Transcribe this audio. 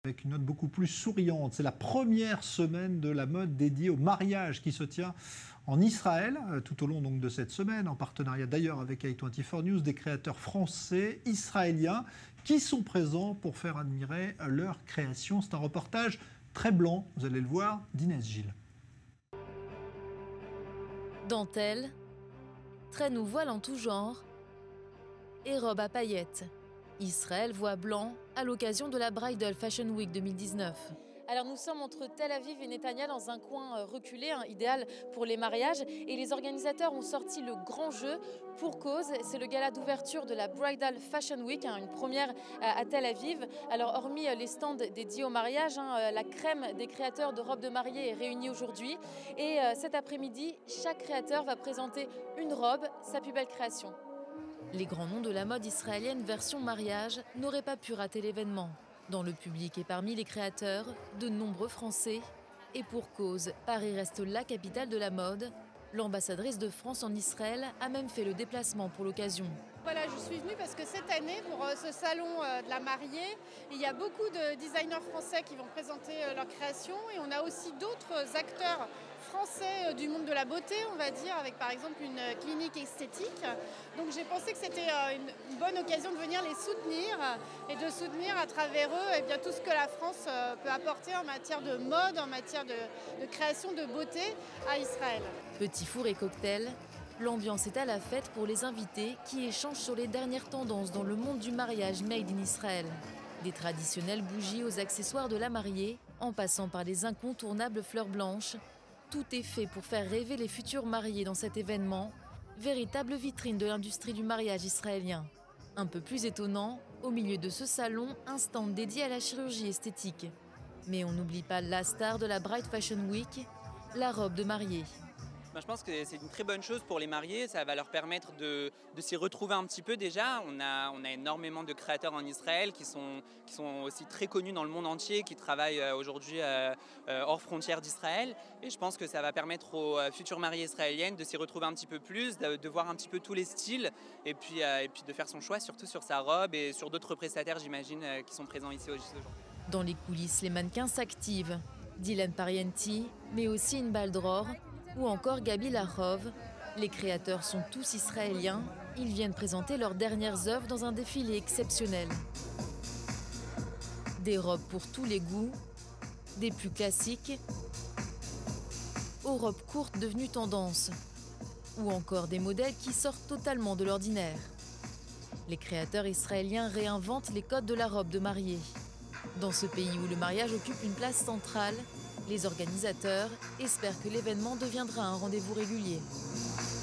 Avec une note beaucoup plus souriante. C'est la première semaine de la mode dédiée au mariage qui se tient en Israël, tout au long donc de cette semaine, en partenariat d'ailleurs avec A24 News, des créateurs français, israéliens, qui sont présents pour faire admirer leur création. C'est un reportage très blanc, vous allez le voir, d'Inès Gilles. Dentelle, traîne ou voile en tout genre et robe à paillettes. Israël voit blanc à l'occasion de la Bridal Fashion Week 2019. Alors nous sommes entre Tel Aviv et Netanya dans un coin reculé, idéal pour les mariages. Et les organisateurs ont sorti le grand jeu pour cause. C'est le gala d'ouverture de la Bridal Fashion Week, une première à Tel Aviv. Alors hormis les stands dédiés au mariage, la crème des créateurs de robes de mariée est réunie aujourd'hui. Et cet après-midi, chaque créateur va présenter une robe, sa plus belle création. Les grands noms de la mode israélienne version mariage n'auraient pas pu rater l'événement. Dans le public et parmi les créateurs, de nombreux Français. Et pour cause, Paris reste la capitale de la mode. L'ambassadrice de France en Israël a même fait le déplacement pour l'occasion. Voilà, je suis venue parce que cette année, pour ce salon de la mariée, il y a beaucoup de designers français qui vont présenter leurs créations. Et on a aussi d'autres acteurs français du monde de la beauté, on va dire, avec par exemple une clinique esthétique. Donc j'ai pensé que c'était une bonne occasion de venir les soutenir et de soutenir à travers eux bien, tout ce que la France peut apporter en matière de mode, en matière de création de beauté à Israël. Petit four et cocktail, l'ambiance est à la fête pour les invités qui échangent sur les dernières tendances dans le monde du mariage made in Israël. Des traditionnelles bougies aux accessoires de la mariée, en passant par les incontournables fleurs blanches. Tout est fait pour faire rêver les futurs mariés dans cet événement, véritable vitrine de l'industrie du mariage israélien. Un peu plus étonnant, au milieu de ce salon, un stand dédié à la chirurgie esthétique. Mais on n'oublie pas la star de la Bride Fashion Week, la robe de mariée. Je pense que c'est une très bonne chose pour les mariés, ça va leur permettre de s'y retrouver un petit peu déjà. On a énormément de créateurs en Israël qui sont aussi très connus dans le monde entier, qui travaillent aujourd'hui hors frontières d'Israël. Et je pense que ça va permettre aux futures mariées israéliennes de s'y retrouver un petit peu plus, de voir un petit peu tous les styles et puis de faire son choix surtout sur sa robe et sur d'autres prestataires, j'imagine, qui sont présents ici aujourd'hui. Dans les coulisses, les mannequins s'activent. Dylan Parienti, mais aussi Inbal Dror, ou encore Gabi Lachov. Les créateurs sont tous israéliens. Ils viennent présenter leurs dernières œuvres dans un défilé exceptionnel. Des robes pour tous les goûts, des plus classiques aux robes courtes devenues tendance, ou encore des modèles qui sortent totalement de l'ordinaire. Les créateurs israéliens réinventent les codes de la robe de mariée. Dans ce pays où le mariage occupe une place centrale, les organisateurs espèrent que l'événement deviendra un rendez-vous régulier.